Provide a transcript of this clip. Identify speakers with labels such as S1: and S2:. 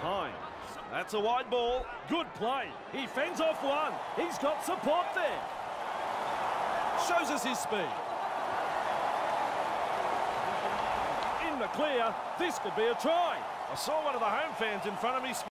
S1: behind. That's a wide ball. Good play. He fends off one. He's got support there. Shows us his speed. In the clear. This could be a try. I saw one of the home fans in front of me